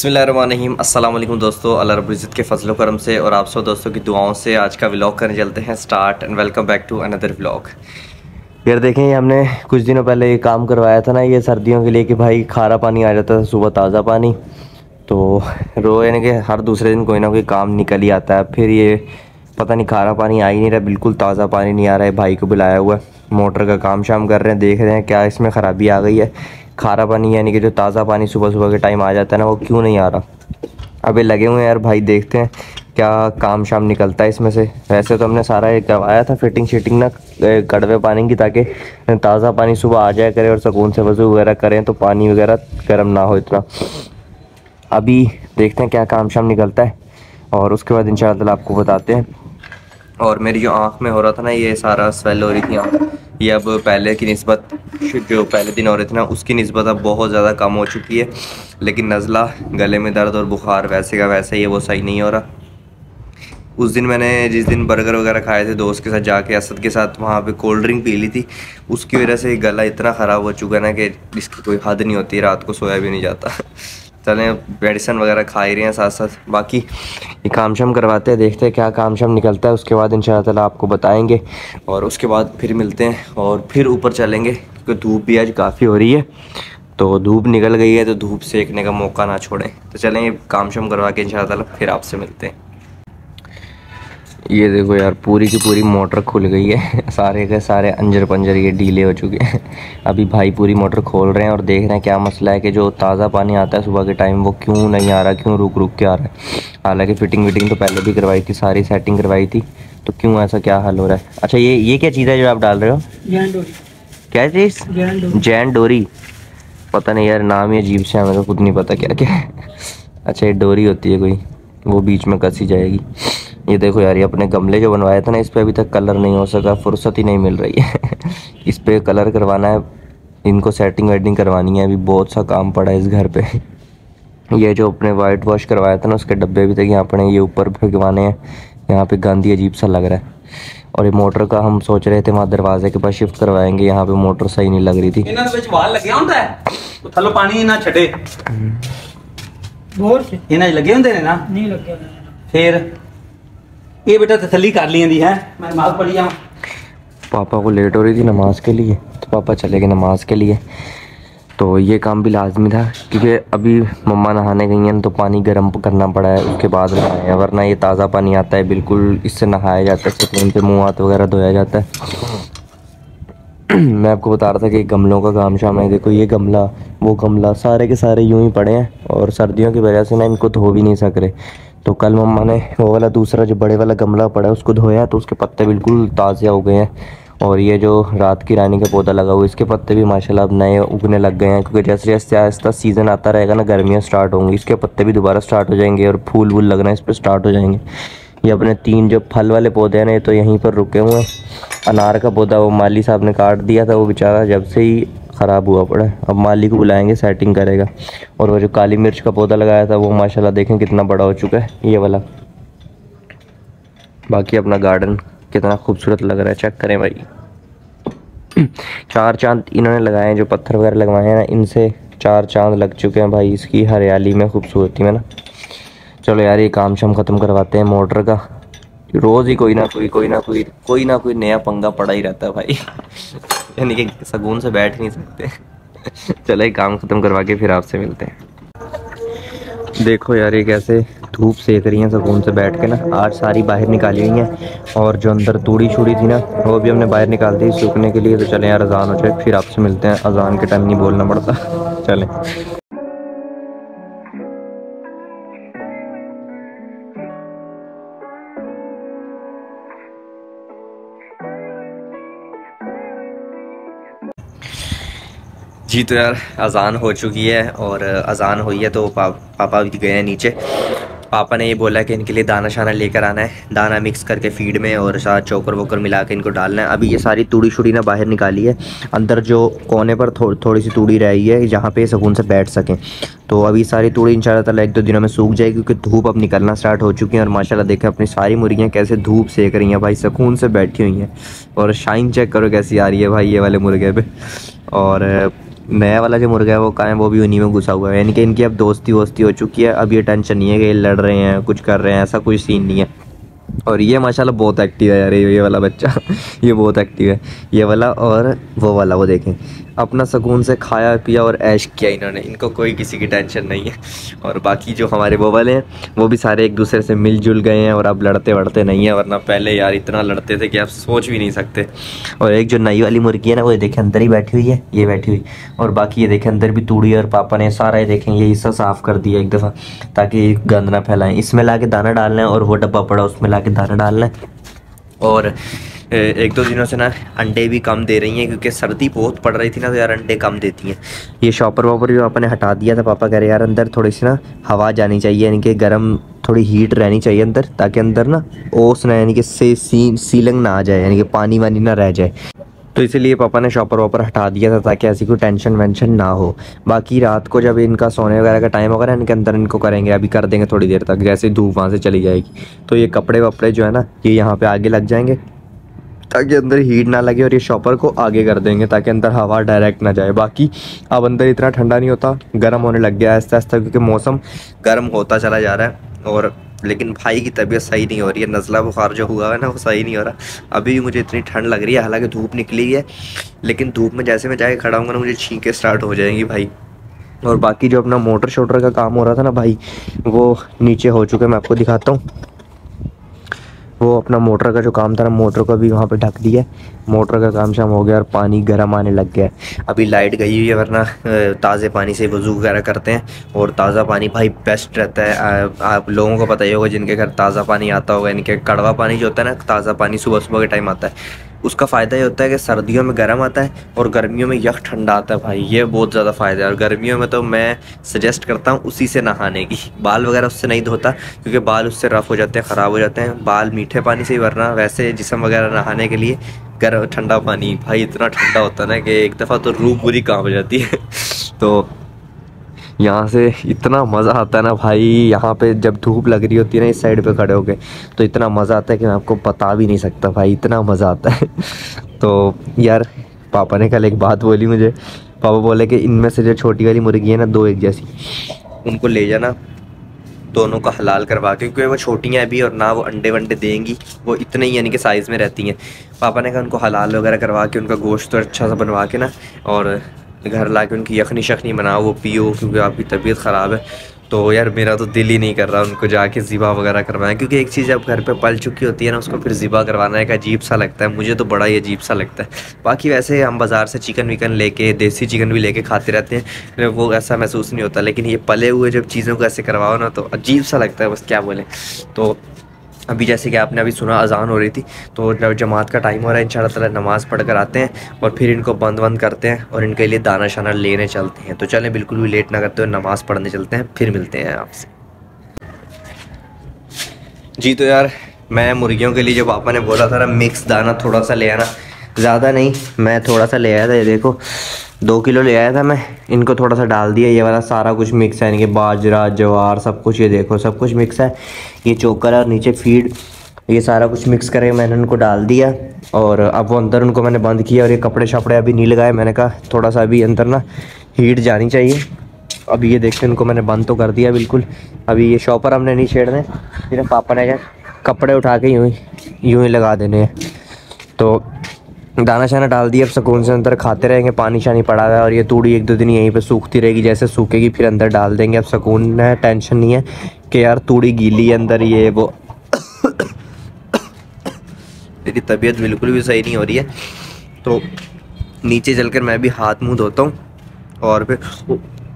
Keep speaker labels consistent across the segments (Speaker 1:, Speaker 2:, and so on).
Speaker 1: बिस्मिल्लाहिर्रहमानिर्रहीम। अस्सलाम वालेकुम दोस्तों, अल्लाह रब्बुल इज़्ज़त के फजल करम से और आप सब दोस्तों की दुआओं से आज का व्लॉग करने चलते हैं start. And welcome back to another vlog. यार देखें, ये हमने कुछ दिनों पहले ये काम करवाया था ना, ये सर्दियों के लिए कि भाई खारा पानी आ जाता था सुबह, ताज़ा पानी। तो रोज़ यानी कि हर दूसरे दिन कोई ना कोई काम निकल ही आता है। फिर ये पता नहीं खारा पानी आ ही नहीं रहा, बिल्कुल ताज़ा पानी नहीं आ रहा है। भाई को बुलाया हुआ है, मोटर का काम शाम कर रहे हैं, देख रहे हैं क्या इसमें ख़राबी आ गई है। खारा पानी यानी कि जो ताज़ा पानी सुबह सुबह के टाइम आ जाता है ना, वो क्यों नहीं आ रहा। अबे लगे हुए हैं यार भाई, देखते हैं क्या काम शाम निकलता है इसमें से। वैसे तो हमने सारा ये करवाया था फिटिंग शीटिंग ना कड़वे पानी की, ताकि ताज़ा पानी सुबह आ जाया करे और सुकून से वज़ू वगैरह करें तो पानी वगैरह गर्म ना हो इतना। अभी देखते हैं क्या काम शाम निकलता है और उसके बाद इंशाअल्लाह आपको बताते हैं। और मेरी जो आँख में हो रहा था ना, ये सारा स्वेल हो रही थी आँख, ये अब पहले की निस्बत, जो पहले दिन हो रहे थे ना उसकी निस्बत अब बहुत ज़्यादा कम हो चुकी है। लेकिन नज़ला, गले में दर्द और बुखार वैसे का वैसे ही है, वो सही नहीं हो रहा। उस दिन मैंने जिस दिन बर्गर वगैरह खाए थे दोस्त के साथ जाके, असद के साथ वहाँ पे कोल्ड ड्रिंक पी ली थी, उसकी वजह से गला इतना ख़राब हो चुका है ना कि इसकी कोई हद नहीं होती, रात को सोया भी नहीं जाता। चलें, मेडिसिन वगैरह खा ही रहे हैं साथ साथ। बाकी ये काम शाम करवाते हैं, देखते हैं क्या काम शाम निकलता है। उसके बाद इंशाअल्लाह आपको बताएंगे और उसके बाद फिर मिलते हैं और फिर ऊपर चलेंगे, क्योंकि धूप भी आज काफ़ी हो रही है। तो धूप निकल गई है तो धूप सेकने का मौका ना छोड़ें। तो चलें, काम शाम करवा के इंशाअल्लाह फिर आपसे मिलते हैं। ये देखो यार, पूरी की पूरी मोटर खुल गई है, सारे के सारे अंजर पंजर ये ढीले हो चुके हैं। अभी भाई पूरी मोटर खोल रहे हैं और देख रहे हैं क्या मसला है कि जो ताज़ा पानी आता है सुबह के टाइम वो क्यों नहीं आ रहा, क्यों रुक रुक के आ रहा है। हालांकि फ़िटिंग विटिंग तो पहले भी करवाई थी, सारी सेटिंग करवाई थी, तो क्यों ऐसा क्या हल हो रहा है। अच्छा, ये क्या चीज़ है जो आप डाल रहे हो?
Speaker 2: जैन डोरी।
Speaker 1: क्या चीज़? जैन डोरी। पता नहीं यार, नाम ही अजीब से, हमें तो खुद नहीं पता क्या क्या है। अच्छा, ये डोरी होती है कोई, वो बीच में कसी जाएगी। ये देखो यार, ये अपने गमले जो बनवाए थे ना, इस पे अभी तक कलर नहीं हो सका, फुर्सत ही नहीं मिल रही है। इस पे कलर करवाना है, इनको सेटिंग वेटिंग करवानी है, अभी बहुत सा काम पड़ा है इस घर पे। ये जो अपने वाइट वॉश करवाया था ना, उसके डब्बे भी थे, यहाँ अपने ये ऊपर भिगवाने हैं। यहाँ पे गांधी अजीब सा लग रहा है। और ये मोटर का हम सोच रहे थे वहाँ दरवाजे के पास शिफ्ट करवाएंगे, यहाँ पे मोटर सही नहीं लग रही थी।
Speaker 2: पानी ना छटे लगे होंगे ना, नहीं लगे फिर ये बेटा तसल्ली कर ली है। मैं नमाज पढ़ी जाऊँ।
Speaker 1: पापा को लेट हो रही थी नमाज के लिए, तो पापा चले गए नमाज के लिए। तो ये काम भी लाजमी था, क्योंकि अभी मम्मा नहाने गई हैं तो पानी गर्म करना पड़ा है, उसके बाद नहाए हैं। वरना ये ताज़ा पानी आता है बिल्कुल, इससे नहाया जाता है, सुकून पे मुँह हाथ वगैरह धोया जाता है। मैं आपको बता रहा था कि गमलों का काम शाम है। देखो, ये गमला, वो गमला, सारे के सारे यूं ही पड़े हैं और सर्दियों की वजह से ना इनको धो भी नहीं सक रहे। तो कल मम्मा ने वो वाला दूसरा जो बड़े वाला गमला पड़ा है उसको धोया, तो उसके पत्ते बिल्कुल ताज़े हो गए हैं। और ये जो रात की रानी का पौधा लगा हुआ है, इसके पत्ते भी माशाल्लाह अब नए उगने लग गए हैं, क्योंकि जैसे जैसे आहिस्ता सीज़न आता रहेगा ना, गर्मियाँ स्टार्ट होंगी, इसके पत्ते भी दोबारा स्टार्ट हो जाएंगे और फूल वूल लगना इस पर स्टार्ट हो जाएंगे। ये अपने 3 जो फल वाले पौधे हैं ना, ये तो यहीं पर रुके हुए हैं। अनार का पौधा वो माली साहब ने काट दिया था, वो बेचारा जब से ही ख़राब हुआ पड़ा है। अब माली को बुलाएंगे, सेटिंग करेगा। और वो जो काली मिर्च का पौधा लगाया था वो माशाल्लाह देखें कितना बड़ा हो चुका है, ये वाला। बाकी अपना गार्डन कितना खूबसूरत लग रहा है, चेक करें भाई। 4 चांद इन्होंने लगाए हैं, जो पत्थर वगैरह लगवाए हैं ना, इनसे 4 चांद लग चुके हैं भाई, इसकी हरियाली में, खूबसूरती में ना। चलो यार, ये काम शाम ख़त्म करवाते हैं मोटर का। रोज़ ही कोई ना कोई नया पंगा पड़ा ही रहता है भाई। यानी कि सुकून से बैठ नहीं सकते। चलो, ये काम ख़त्म करवा के फिर आपसे मिलते हैं। देखो यार, ये कैसे धूप सेक रही हैं सुकून से बैठ के ना। आज सारी बाहर निकाली हुई हैं और जो अंदर तूड़ी छुड़ी थी ना, वो भी हमने बाहर निकाल दी सूखने के लिए। तो चलें यार, अजान हो जाए फिर आपसे मिलते हैं। अजान के टाइम नहीं बोलना पड़ता। चलें। जी, तो यार अज़ान हो चुकी है और अज़ान हुई है तो पापा भी गए हैं नीचे। पापा ने ये बोला कि इनके लिए दाना शाना लेकर आना है, दाना मिक्स करके फीड में और साथ चोकर वोकर मिला के इनको डालना है। अभी ये सारी तूड़ी शुड़ी ना बाहर निकाली है, अंदर जो कोने पर थोड़ी सी तूड़ी रही है जहाँ पे सुकून से बैठ सकें। तो अभी सारी तूड़ी इंशाल्लाह ताला 1-2 दिनों में सूख जाएगी, क्योंकि धूप अब निकलना स्टार्ट हो चुकी है। और माशाल्लाह देखें अपनी सारी मुर्गियाँ कैसे धूप सेक रही हैं भाई, सुकून से बैठी हुई हैं। और शाइन चेक करो कैसी आ रही है भाई ये वाले मुर्गे पे। और नया वाला जो मुर्गा है वो कहाँ है, वो भी उन्हीं में घुसा हुआ है। यानी कि इनकी अब दोस्ती वोस्ती हो चुकी है। अब ये टेंशन नहीं है कि ये लड़ रहे हैं कुछ कर रहे हैं, ऐसा कोई सीन नहीं है। और ये माशाल्लाह बहुत एक्टिव है यार, ये वाला बच्चा ये बहुत एक्टिव है ये वाला। और वो वाला वो देखें, अपना सुकून से खाया पिया और ऐश किया इन्होंने, इनको कोई किसी की टेंशन नहीं है। और बाकी जो हमारे वो वाले हैं वो भी सारे एक दूसरे से मिलजुल गए हैं और अब लड़ते वड़ते नहीं है, वरना पहले यार इतना लड़ते थे कि आप सोच भी नहीं सकते। और एक जो नई वाली मुर्गी है ना, वो देखें अंदर ही बैठी हुई है, ये बैठी हुई। और बाकी ये देखें अंदर भी तूड़ी और पापा ने सारा ये देखें ये हिस्सा साफ़ कर दिया एक दफ़ा, ताकि गंद ना फैलाएं। इसमें ला के दाना डालना है और वो डब्बा पड़ा उसमें ला के दाना डालना है। और एक दो दिनों से ना अंडे भी कम दे रही हैं, क्योंकि सर्दी बहुत पड़ रही थी ना, तो यार अंडे कम देती हैं। ये शॉपर वॉपर भी पापा ने हटा दिया था। पापा कह रहे यार अंदर थोड़ी सी ना हवा जानी चाहिए, यानी कि गर्म थोड़ी हीट रहनी चाहिए अंदर, ताकि अंदर ना ओस ना, यानी कि सीलिंग ना आ जाए, यानी कि पानी वानी ना रह जाए। तो इसीलिए पापा ने शॉपर वॉपर हटा दिया था, ताकि ऐसी कोई टेंशन वेंशन ना हो। बाकी रात को जब इनका सोने वगैरह का टाइम होगा ना, इनके अंदर इनको करेंगे, अभी कर देंगे थोड़ी देर तक, जैसे धूप वहाँ से चली जाएगी। तो ये कपड़े वपड़े जो है ना, ये यहाँ पे आगे लग जाएंगे, ताकि अंदर हीट ना लगे। और ये शॉपर को आगे कर देंगे ताकि अंदर हवा डायरेक्ट ना जाए। बाकी अब अंदर इतना ठंडा नहीं होता, गर्म होने लग गया आहिस्ता आहिस्ता, क्योंकि मौसम गर्म होता चला जा रहा है। और लेकिन भाई की तबीयत सही नहीं हो रही है, नज़ला बुखार जो हुआ है ना वो सही नहीं हो रहा। अभी भी मुझे इतनी ठंड लग रही है, हालांकि धूप निकली है, लेकिन धूप में जैसे मैं जाके खड़ा हूँगा ना, मुझे छींकें स्टार्ट हो जाएंगी भाई। और बाकी जो अपना मोटर शोटर का काम हो रहा था ना भाई, वो नीचे हो चुका है, मैं आपको दिखाता हूँ। वो अपना मोटर का जो काम था ना, मोटर को भी वहाँ पे ढक दिया। मोटर का काम शाम हो गया और पानी गर्म आने लग गया है। अभी लाइट गई हुई है, वरना ताज़े पानी से वज़ू वगैरह करते हैं। और ताज़ा पानी भाई बेस्ट रहता है। आप लोगों को पता ही होगा जिनके घर ताज़ा पानी आता होगा, यानी कि कड़वा पानी जो होता है ना, ताज़ा पानी सुबह सुबह के टाइम आता है, उसका फ़ायदा ये होता है कि सर्दियों में गर्म आता है और गर्मियों में यख ठंडा आता है भाई। ये बहुत ज़्यादा फ़ायदा है। और गर्मियों में तो मैं सजेस्ट करता हूँ उसी से नहाने की। बाल वगैरह उससे नहीं धोता, क्योंकि बाल उससे रफ़ हो जाते हैं, ख़राब हो जाते हैं बाल मीठे पानी से ही। वरना वैसे जिस्म वगैरह नहाने के लिए गर्म ठंडा पानी भाई इतना ठंडा होता है ना कि एक दफ़ा तो रूह पूरी कांप जाती है। तो यहाँ से इतना मज़ा आता है ना भाई, यहाँ पे जब धूप लग रही होती है ना इस साइड पे खड़े होके, तो इतना मज़ा आता है कि मैं आपको बता भी नहीं सकता भाई, इतना मज़ा आता है। तो यार पापा ने कल एक बात बोली मुझे, पापा बोले कि इनमें से जो छोटी वाली मुर्गी है ना, दो एक जैसी, उनको ले जाना, दोनों का हलाल करवा के, क्योंकि वो छोटी हैं अभी और ना वो अंडे वंडे देंगी, वो इतने ही यानी कि साइज़ में रहती हैं। पापा ने कहा उनको हलाल वगैरह करवा के, उनका गोश्त तो अच्छा सा बनवा के ना, और घर ला के उनकी यखनी शखनी बनाओ, वो पियो, क्योंकि आपकी तबीयत ख़राब है। तो यार मेरा तो दिल ही नहीं कर रहा उनको जाके ज़िबा वगैरह करवाएं, क्योंकि एक चीज़ जब घर पे पल चुकी होती है ना, उसको फिर ज़िबा करवाना एक अजीब सा लगता है, मुझे तो बड़ा ही अजीब सा लगता है। बाकी वैसे हम बाज़ार से चिकन विकन लेके, देसी चिकन भी लेके खाते रहते हैं, वो ऐसा महसूस नहीं होता। लेकिन ये पले हुए जब चीज़ों को ऐसे करवाओ ना, तो अजीब सा लगता है, बस क्या बोलें। तो अभी जैसे कि आपने अभी सुना अज़ान हो रही थी, तो जब जमात का टाइम हो रहा है, इंशाअल्लाह ताला नमाज़ पढ़ कर आते हैं और फिर इनको बंद करते हैं और इनके लिए दाना शाना लेने चलते हैं। तो चलें बिल्कुल भी लेट ना करते हुए नमाज़ पढ़ने चलते हैं, फिर मिलते हैं आपसे। जी तो यार मैं मुर्गियों के लिए जो पापा ने बोला था ना, मिक्स दाना थोड़ा सा ले आना, ज़्यादा नहीं, मैं थोड़ा सा ले आया था। ये देखो 2 किलो ले आया था मैं, इनको थोड़ा सा डाल दिया। ये वाला सारा कुछ मिक्स है, यानी कि बाजरा ज्वार सब कुछ, ये देखो सब कुछ मिक्स है। ये चोकर और नीचे फीड, ये सारा कुछ मिक्स करके मैंने उनको डाल दिया। और अब वो अंदर उनको मैंने बंद किया। और ये कपड़े शपड़े अभी नहीं लगाए, मैंने कहा थोड़ा सा अभी अंदर ना हीट जानी चाहिए। अभी ये देखते इनको मैंने बंद तो कर दिया बिल्कुल। अभी ये शॉपर हमने नहीं छेड़ने, मेरे पापा ने क्या कपड़े उठा के यूँ ही लगा देने हैं। तो दाना शाना डाल दिया, अब सुकून से अंदर खाते रहेंगे। पानी शानी पड़ा हुआ है और ये तूड़ी 1-2 दिन यहीं पे सूखती रहेगी, जैसे सूखेगी फिर अंदर डाल देंगे। अब सुकून है, टेंशन नहीं है कि यार तूड़ी गीली है अंदर, ये वो। मेरी तबीयत बिल्कुल भी सही नहीं हो रही है, तो नीचे चलकर मैं भी हाथ मुँह धोता हूँ और फिर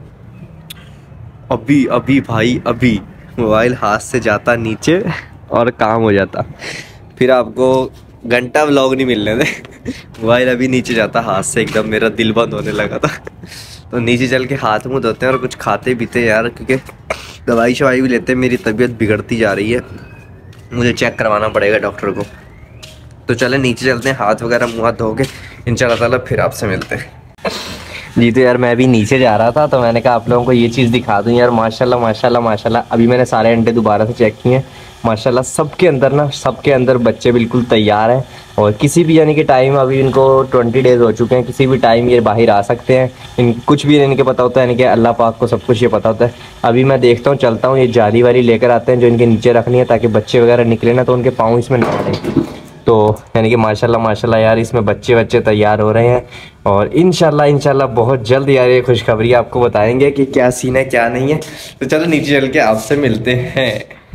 Speaker 1: अभी भाई अभी मोबाइल हाथ से जाता नीचे और काम हो जाता, फिर आपको घंटा व्लॉग नहीं मिलने दे। मोबाइल अभी नीचे जाता हाथ से, एकदम मेरा दिल बंद होने लगा था। तो नीचे चल के हाथ मुँह धोते हैं और कुछ खाते पीते यार, क्योंकि दवाई शवाई भी लेते हैं। मेरी तबीयत बिगड़ती जा रही है, मुझे चेक करवाना पड़ेगा डॉक्टर को। तो चले नीचे चलते हैं, हाथ वगैरह मुँह हाथ धो के इंशाल्लाह ताला फिर आपसे मिलते हैं। जी तो यार मैं अभी नीचे जा रहा था, तो मैंने कहा आप लोगों को ये चीज़ दिखा दूँ यार। माशाल्लाह माशाल्लाह माशाल्लाह, अभी मैंने सारे अंडे दोबारा से चेक किए हैं, माशाल्लाह सबके अंदर ना, सबके अंदर बच्चे बिल्कुल तैयार हैं। और किसी भी यानी कि टाइम, अभी इनको 20 डेज़ हो चुके हैं, किसी भी टाइम ये बाहर आ सकते हैं। इन कुछ भी इनके पता होता है, यानी कि अल्लाह पाक को सब कुछ ये पता होता है। अभी मैं देखता हूँ, चलता हूँ, ये जाली वाली लेकर आते हैं जो इनके नीचे रखनी है, ताकि बच्चे वगैरह निकले ना तो उनके पाँव इसमें ना पड़े। तो यानी कि माशाल्लाह माशाल्लाह यार, इसमें बच्चे तैयार हो रहे हैं। और इंशाल्लाह बहुत जल्द यार ये खुशखबरी आपको बताएंगे कि क्या सीन है क्या नहीं है। तो चलो नीचे चल के आपसे मिलते हैं।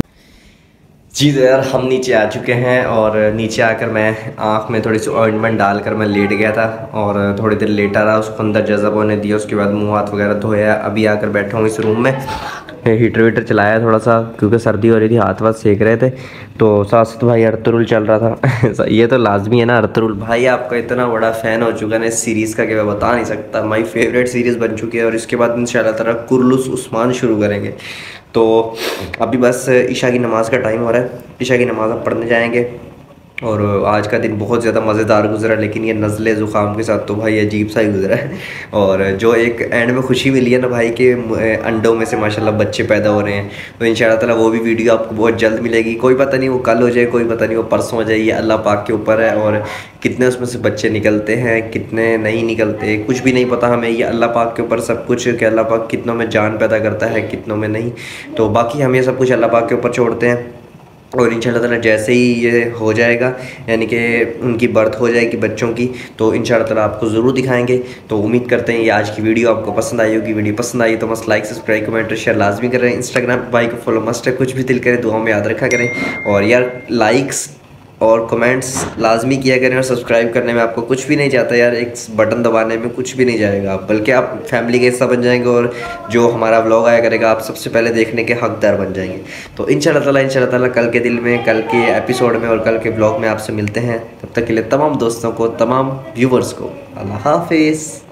Speaker 1: जी तो यार हम नीचे आ चुके हैं, और नीचे आकर मैं आँख में थोड़ी सी ऑइंटमेंट डालकर मैं लेट गया था, और थोड़ी देर लेटा रहा, उसको अंदर जज़ब होने दिया, उसके बाद मुंह हाथ वगैरह धोया। अभी आकर बैठा हूँ इस रूम में, हीटर वीटर चलाया थोड़ा सा क्योंकि सर्दी हो रही थी, हाथ वाथ सेक रहे थे। तो साथ साथ भाई अरतुरुल चल रहा था ये तो लाजमी है ना, अरतुरुल भाई आपका इतना बड़ा फ़ैन हो चुका है ना इस सीरीज़ का कि मैं बता नहीं सकता। माई फेवरेट सीरीज़ बन चुकी है, और इसके बाद इंशाल्लाह ताला कुर्लुस उस्मान शुरू करेंगे। तो अभी बस ईशा की नमाज़ का टाइम हो रहा है, ईशा की नमाज़ अब पढ़ने जाएंगे। और आज का दिन बहुत ज़्यादा मज़ेदार गुजरा, लेकिन ये नज़ले ज़ुकाम के साथ तो भाई अजीब सा ही गुजरा है। और जो एक एंड में खुशी मिली है ना भाई के अंडों में से माशाल्लाह बच्चे पैदा हो रहे हैं, तो इंशाअल्लाह ताला वो भी वीडियो आपको बहुत जल्द मिलेगी। कोई पता नहीं वो कल हो जाए, कोई पता नहीं वो परसों हो जाए, ये अल्लाह पाक के ऊपर है। और कितने उसमें से बच्चे निकलते हैं, कितने नहीं निकलते, कुछ भी नहीं पता हमें, ये अल्लाह पाक के ऊपर सब कुछ, कि अल्लाह पाक कितनों में जान पैदा करता है, कितनों में नहीं। तो बाकी हम ये सब कुछ अल्लाह पाक के ऊपर छोड़ते हैं। और इंशाल्लाह ताला जैसे ही ये हो जाएगा, यानी कि उनकी बर्थ हो जाएगी बच्चों की, तो इंशाल्लाह ताला आपको ज़रूर दिखाएंगे। तो उम्मीद करते हैं ये आज की वीडियो आपको पसंद आई होगी। वीडियो पसंद आई तो मस्त लाइक सब्सक्राइब कमेंट शेयर लाजमी करें। इंस्टाग्राम भाई को फॉलो मस्ट है, कुछ भी दिल करे दुआओं में याद रखा करें। और यार लाइक्स और कमेंट्स लाजमी किया करें, और सब्सक्राइब करने में आपको कुछ भी नहीं जाता यार, एक बटन दबाने में कुछ भी नहीं जाएगा, बल्कि आप फैमिली का हिस्सा बन जाएंगे, और जो हमारा व्लॉग आया करेगा आप सबसे पहले देखने के हकदार बन जाएंगे। तो इंशाल्लाह ताला कल के दिल में, कल के एपिसोड में और कल के व्लॉग में आपसे मिलते हैं। तब तक के लिए तमाम दोस्तों को, तमाम व्यूवर्स को अल्लाह हाफिज़।